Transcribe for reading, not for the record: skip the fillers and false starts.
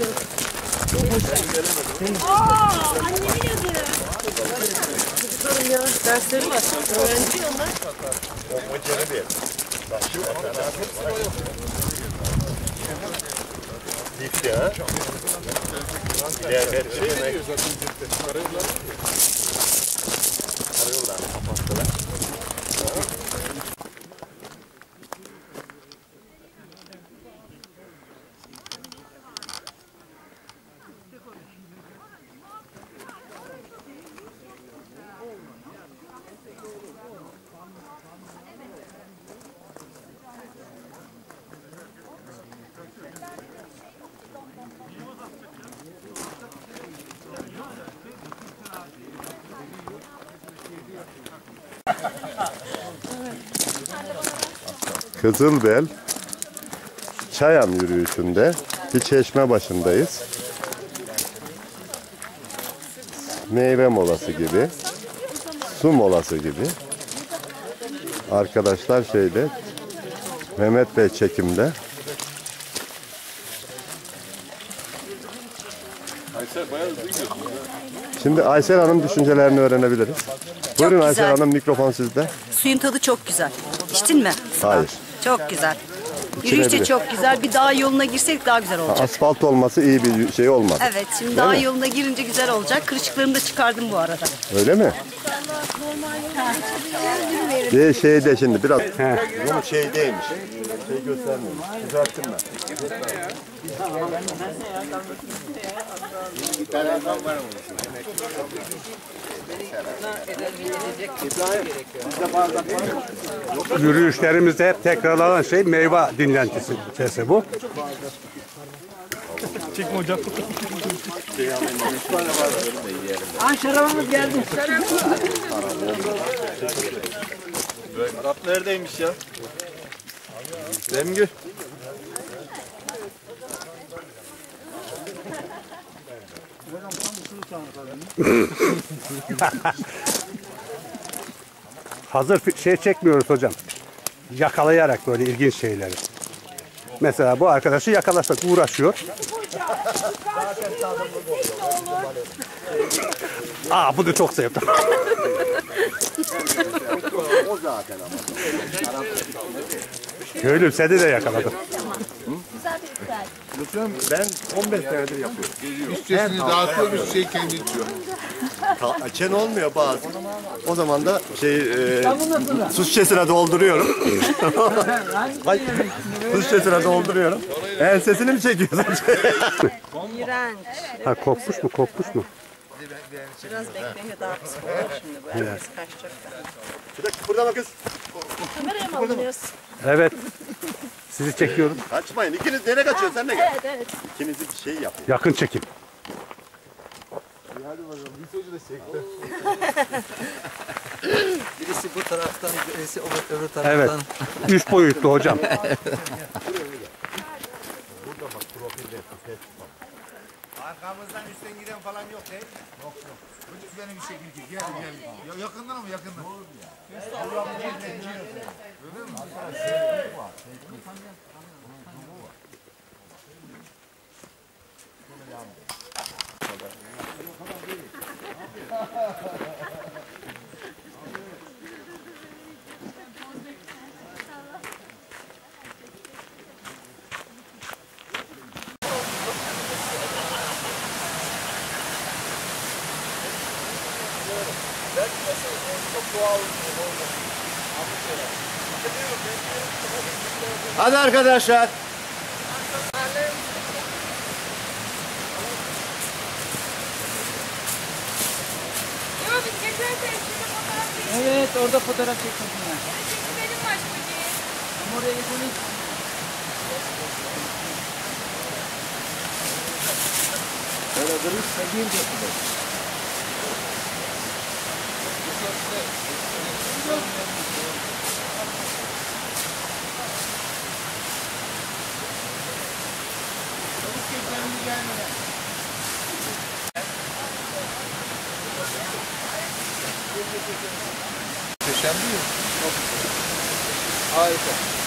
Annemin adı. Çocuklarım ya, dersleri var. Öğrenci onlar. Gitti ha? Diğer şey ne? Arıyorlar, kapattılar. Kızılbel Çayan yürüyüşünde bir çeşme başındayız. Meyve molası gibi, su molası gibi. Arkadaşlar şeyde, Mehmet Bey çekimde. Şimdi Aysel Hanım düşüncelerini öğrenebiliriz. Buyurun Aysel Hanım, mikrofon sizde. Suyun tadı çok güzel. İçtin mi? Hayır. Çok güzel. Yürüyüş de çok güzel. Bir dağ yoluna girsek daha güzel olacak. Asfalt olması iyi bir şey olmaz. Evet, şimdi dağ yoluna girince güzel olacak. Kırışıklarımı da çıkardım bu arada. Öyle mi? Şeyde şimdi biraz bu şeydeymiş. Şey göstermiyormuş. Düzelttim ben. Yürüyüşlerimizde hep tekrarlanan şey meyve dinlentisi bu. Çekme hocam. Şarabımız geldi. Arap neredeymiş ya? Zemgül. Hazır şey çekmiyoruz hocam. Yakalayarak böyle ilginç şeyleri. Mesela bu arkadaşı yakalasak uğraşıyor. Aa, bunu çok sevdim. O zaten ama. Köylüm seni de yakaladım. Ben 15 senedir yapıyorum. Üstesini dağıtıyor, bir şey kendi içiyor. Açen olmuyor bazı. O zaman da su şişesine dolduruyorum. Su şişesine dolduruyorum. Ensesini mi çekiyorsun? İğrenç. Ha, kopmuş mu, kopmuş mu? Biraz bekleyince daha psikolojik şimdi. Bu herkes kaçacak. Bir dakika kıpırdama kız. Kameraya mı alınıyoruz? Evet. Sizi çekiyorum. Kaçmayın. İkiniz nereye kaçıyorsun? Sen de gel. Evet, evet. İkinizi bir şey yap. Yakın çekim. Birisi bu taraftan, birisi öbür taraftan. Evet. 3 boyutlu hocam. Arkamızdan üstten giden falan yok değil mi? Yok yok. Çocuk beni bir şekilde gel gel. Yakından ama yakından. Hadi arkadaşlar. Evet, orada fotoğraf çekmişler. Benim başka Ama oraya gidelim. Öyle durursa bir de. Muhteşem değil mi? Harika.